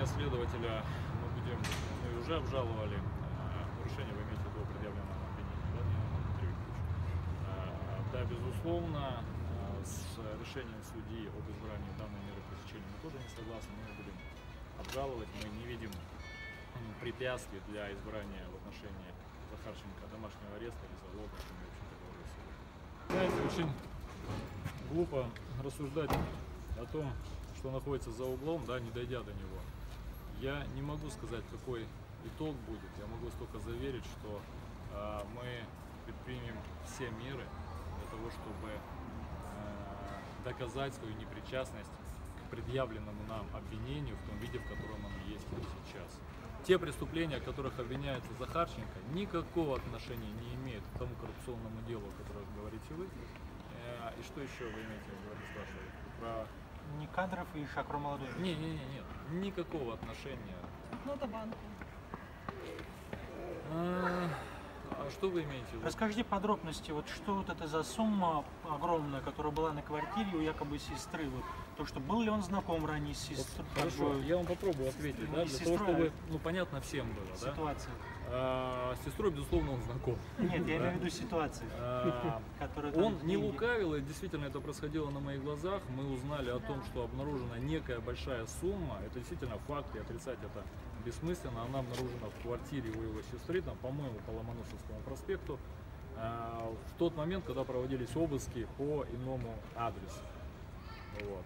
следователя мы уже обжаловали решение, вы имеете в виду предъявленное обвинение, да, Дмитрий Викторович? Да, безусловно, с решением судьи об избрании данной меры пресечения мы тоже не согласны, мы будем обжаловать, мы не видим препятствий для избрания в отношении Захарченко домашнего ареста или залога, что мы, в общем-то, говорили сегодня. Знаете, очень глупо рассуждать о том, что находится за углом, да, не дойдя до него. Я не могу сказать, какой итог будет. Я могу только заверить, что мы предпримем все меры для того, чтобы доказать свою непричастность к предъявленному нам обвинению в том виде, в котором оно есть сейчас. Те преступления, о которых обвиняется Захарченко, никакого отношения не имеют к тому коррупционному делу, о котором говорите вы. И что еще вы имеете в виду, спрашивали? Про... Не Кадров и Шакро Молодой. Нет, никакого отношения. Нотобанк. А что вы имеете в виду? Расскажите подробности, вот что вот это за сумма огромная, которая была на квартире у якобы сестры, вот то, что был ли он знаком ранее с сестрой? Хорошо, я вам попробую ответить, да, для того, чтобы, понятно всем было, ситуация. Да? С сестрой, безусловно, он знаком. Нет, я имею в виду ситуацию, которая там... Он не лукавил, и действительно это происходило на моих глазах. Мы узнали о том, что обнаружена некая большая сумма. Это действительно факт, и отрицать это бессмысленно. Она обнаружена в квартире у его сестры, там, по-моему, по Ломоносовскому проспекту, в тот момент, когда проводились обыски по иному адресу. Вот.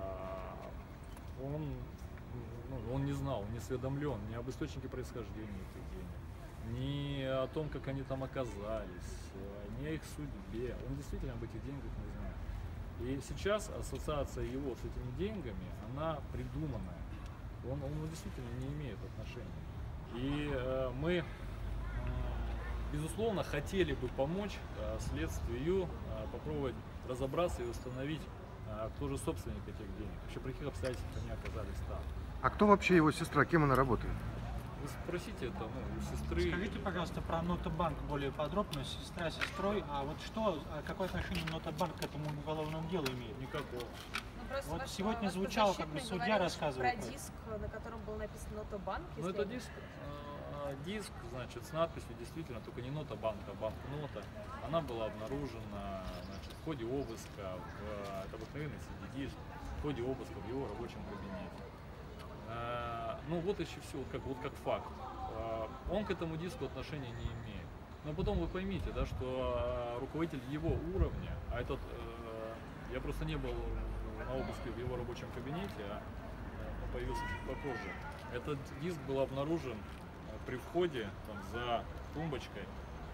Он не знал, не осведомлен ни об источнике происхождения этих денег, ни о том, как они там оказались, ни о их судьбе. Он действительно об этих деньгах не знает. И сейчас ассоциация его с этими деньгами, она придуманная. Он действительно не имеет отношения. И мы, безусловно, хотели бы помочь следствию попробовать разобраться и установить, кто же собственник этих денег, вообще при каких обстоятельствах они оказались там. А кто вообще его сестра, кем она работает? Вы спросите это, у сестры. Скажите, пожалуйста, про Нотобанк более подробно, сестра сестрой, а вот какое отношение Нотобанк к этому уголовному делу имеет? Никакого. Вот сегодня звучало, как бы судья рассказывал. Про диск, на котором был написан Нотобанк. Ну это диск, значит, с надписью действительно, только не Нотобанк, а банкнота. Она была обнаружена, значит, в ходе обыска, это обыкновенный CD-диск, в ходе обыска в его рабочем кабинете. Ну вот еще все, как факт. Он к этому диску отношения не имеет. Но потом вы поймите, да, что руководитель его уровня, а этот, я просто не был на обыске в его рабочем кабинете, он появился чуть попозже. Этот диск был обнаружен при входе там, за тумбочкой.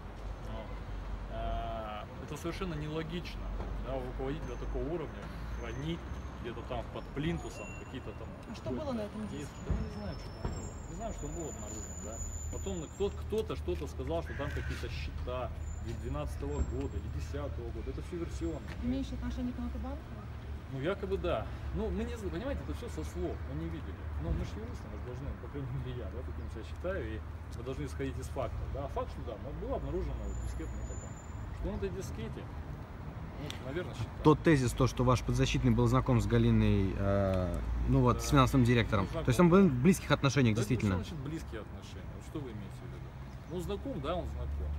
Это совершенно нелогично, да, у руководителя такого уровня хранить где-то там под плинтусом какие-то там... Что было на этом диске? Да, не знаю, что там было. Не знаю, что было обнаружено, да. Потом кто-то что-то сказал, что там какие-то счета 2012 года или 2010 года. Это все версионно. Имеющие отношение к Нотобанку? Ну, якобы да. Ну, мы не знаем, понимаете, это все со слов, мы не видели. Но мы же юристы, мы должны, по крайней мере, я, да, таким себя считаю, и мы должны исходить из фактов. Да, факт, что да, было обнаружено дискет Нотобанк. Что на этой дискете? Ну, наверное, считаю. Тот тезис, что ваш подзащитный был знаком с Галиной, с финансовым директором. То есть он был в близких отношениях, да, действительно. Что значит близкие отношения? Вот что вы имеете в виду? Ну, знаком, да, он знаком.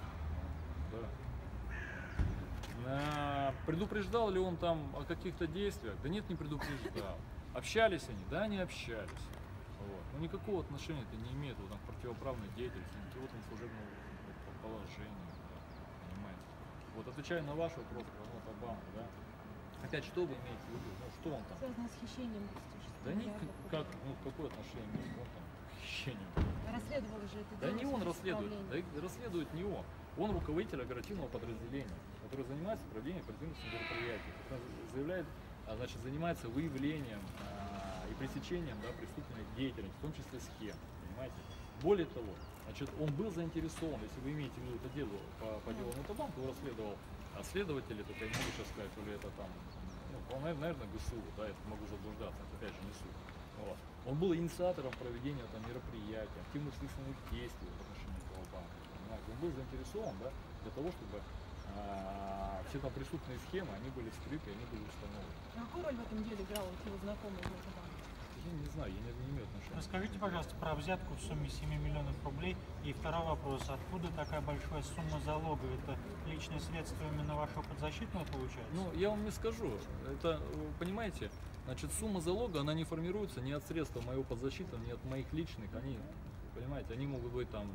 Да. Предупреждал ли он там о каких-то действиях? Да нет, не предупреждал. Общались они? Да, они общались. Вот. Но никакого отношения это не имеет вот, там, к противоправной деятельности, никакого там служебного положения. Вот, отвечая на ваш вопрос про Нотобанк, да, опять, что вы имеете в виду, что он там? Связано с хищением. Да какое отношение имеет он там к хищению? Расследовал же это дело. Да не он расследует, расследует не он. Он руководитель оперативного подразделения, который занимается проведением оперативных мероприятий, занимается выявлением и пресечением, да, преступной деятельности, в том числе схем, понимаете? Более того, значит, он был заинтересован, если вы имеете в виду это дело по делу Нотобанк, его расследовал следователи, только я не могу сейчас сказать, то ли это там, наверное, ГСУ, да, я могу заблуждаться, это опять же не суд. Вот. Он был инициатором проведения там мероприятий, активных следственных действий в отношении этого банка, понимаете? Он был заинтересован, да, для того, чтобы все там преступные схемы, они были вскрыты, они были установлены. А какую роль в этом деле играл его знакомый Нотобанк? Я не знаю, я не имею отношения. Расскажите, пожалуйста, про взятку в сумме 7 миллионов рублей. И второй вопрос. Откуда такая большая сумма залога? Это личные средства именно вашего подзащитного получается? Ну, я вам не скажу. Это, понимаете, значит, сумма залога, она не формируется ни от средств моего подзащитного, ни от моих личных. Они, понимаете, они могут быть там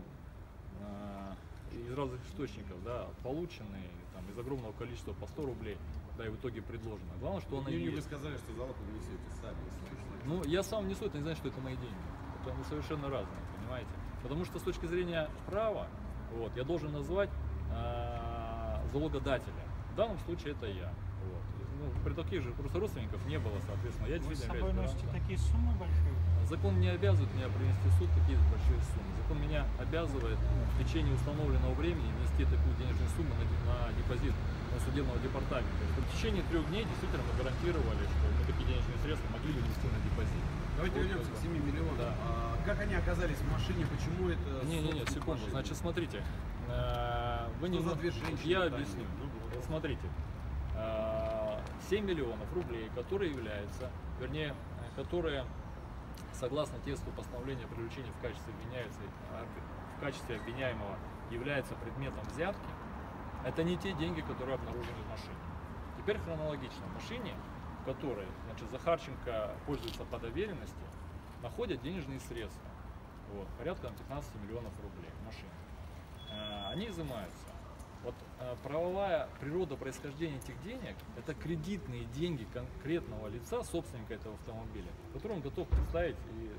из разных источников, да, полученные там, из огромного количества по 100 рублей, да, и в итоге предложено. Главное, что она Вы есть. сказали, что залог вы несете сами. Ну, я сам несу, это не значит, что это мои деньги. Это они совершенно разные, понимаете? Потому что с точки зрения права, вот, я должен назвать залогодателя. В данном случае это я. Вот. Ну, при таких же просто родственников не было, соответственно. Я Вы с действительно собой являюсь носите гарантом. такие суммы большие? Закон не обязывает меня принести в суд такие большие суммы. Закон меня обязывает в течение установленного времени внести такую денежную сумму на депозит судебного департамента. В течение 3 дней действительно мы гарантировали, что мы такие денежные средства могли бы внести на депозит. Давайте Вот вернемся это. к 7 миллионам. Да. Как они оказались в машине? Почему это... Не, собственник секунду. машины? Значит, смотрите. Вы Что за две женщины Я там? объясню. Смотрите. 7 миллионов рублей, которые являются, вернее, которые, согласно тексту постановления о привлечении в качестве обвиняемого являются предметом взятки, это не те деньги, которые обнаружены в машине. Теперь хронологично. В машине, в которой, значит, Захарченко пользуется по доверенности, находят денежные средства. Вот, порядка 15 миллионов рублей в машине. Они изымаются. Вот правовая природа происхождения этих денег – это кредитные деньги конкретного лица, собственника этого автомобиля, который он готов представить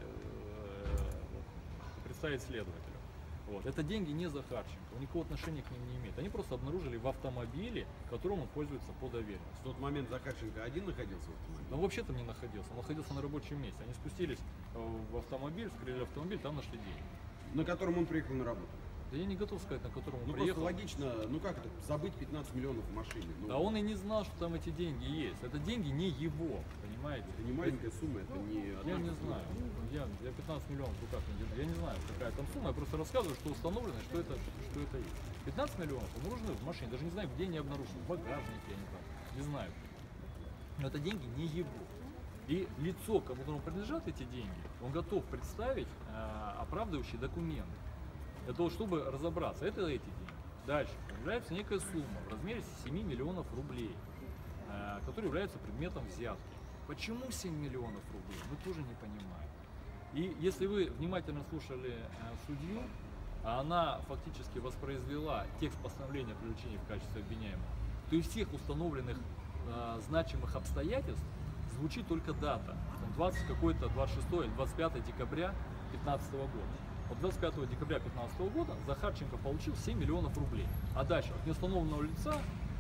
следователю. Вот. Это деньги не Захарченко, он никакого отношения к ним не имеет. Они просто обнаружили в автомобиле, которым он пользуется по доверенности. В тот момент Захарченко один находился в автомобиле? Но вообще там не находился, он находился на рабочем месте. Они спустились в автомобиль, вскрыли автомобиль, там нашли деньги. На котором он приехал на работу? Да я не готов сказать, на котором он Ну приехал. просто логично, ну как это, забыть 15 миллионов в машине? Ну, Да он и не знал, что там эти деньги есть. Это деньги не его, понимаете? Это не маленькая сумма, это не... Я не знаю. Я 15 миллионов в руках не держу. Я не знаю, какая там сумма. Я просто рассказываю, что установлено, что это есть. 15 миллионов обнаружены в машине. Даже не знаю, где они обнаружены. В багажнике, я не знаю. Не знаю. Но это деньги не его. И лицо, которому принадлежат эти деньги, он готов представить оправдывающие документы. Для того, чтобы разобраться, это эти деньги. Дальше появляется некая сумма в размере 7 миллионов рублей, которая является предметом взятки. Почему 7 миллионов рублей? Мы тоже не понимаем. И если вы внимательно слушали судью, она фактически воспроизвела текст постановления о привлечении в качестве обвиняемого, то из всех установленных значимых обстоятельств звучит только дата. 26 или 25 декабря 2015 года. От 25 декабря 2015 года Захарченко получил 7 миллионов рублей. А дальше от неустановленного лица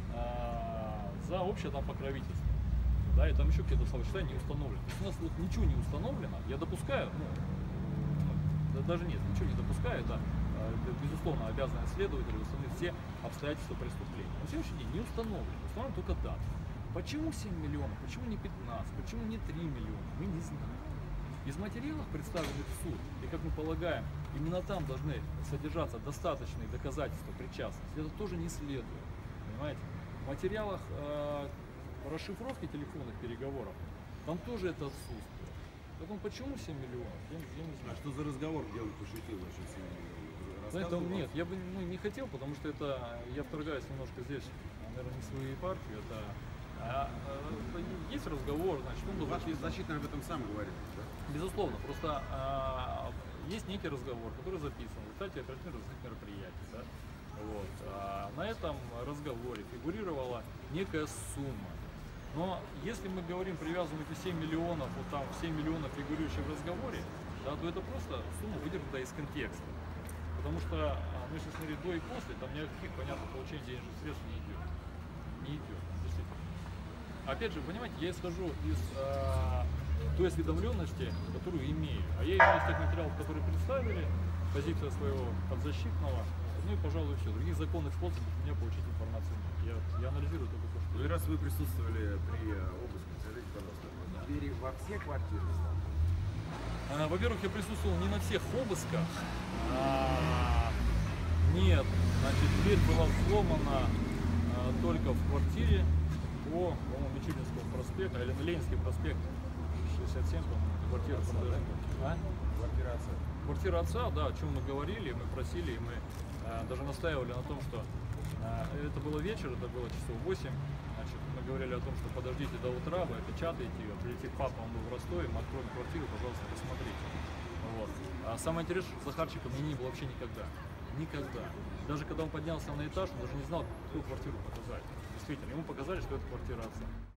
за общее там покровительство. Да, и там еще какие-то словосочетания не установлены. То есть у нас вот ничего не установлено. Я допускаю, даже нет, ничего не допускаю. Это безусловно обязанность следователя установить все обстоятельства преступления. На сегодняшний день не установлено. Установлена только дата. Почему 7 миллионов? Почему не 15? Почему не 3 миллиона? Мы не знаем. Из материалов, представленных в суд, и как мы полагаем, именно там должны содержаться достаточные доказательства причастности. Это тоже не следует. Понимаете? В материалах расшифровки телефонных переговоров там тоже это отсутствует. Поэтому почему 7 миллионов? Я не знаю. А что за разговор, где он пошутил насчет 7 миллионов? Поэтому нет, я бы не хотел, потому что это я вторгаюсь немножко здесь, наверное, не в свою епархию. Есть разговор, значит, он Ваш должен... защитный об этом сам говорит, да? Безусловно, просто есть некий разговор, который записан в результате оперативно-розыскных мероприятий. Да? Вот. На этом разговоре фигурировала некая сумма. Но если мы говорим, привязываем эти 7 миллионов, вот там 7 миллионов фигурирующих в разговоре, да, то это просто сумма выдернута из контекста. Потому что, если смотреть до и после, там никаких, понятно, получения денежных средств не идет. Не идет, действительно. Опять же, понимаете, я исхожу из той осведомленности, которую имею. А я имею из тех материалов, которые представили, позиция своего подзащитного, ну и, пожалуй, все. Других законных способов у меня получить информацию нет. Я анализирую только то, что... Ну и раз вы присутствовали при обыске, скажите, пожалуйста, двери во все квартиры? Во-первых, я присутствовал не на всех обысках. Нет, значит, дверь была взломана только в квартире по-моему, Мичуринского проспекта, или Ленинский проспект, 57, по-моему, квартира продажная. Квартира отца. Квартира отца, да, о чем мы говорили, мы просили, и мы даже настаивали на том, что это было вечер, это было часов 8, значит, мы говорили о том, что подождите до утра, вы опечатаете ее, прилетит папа, он был в Ростове, мы откроем квартиру, пожалуйста, посмотрите. Вот. А самое интересное, что Захарчика мне не было вообще никогда. Никогда. Даже когда он поднялся на этаж, он даже не знал, какую квартиру показать. Действительно, ему показали, что это квартира отца.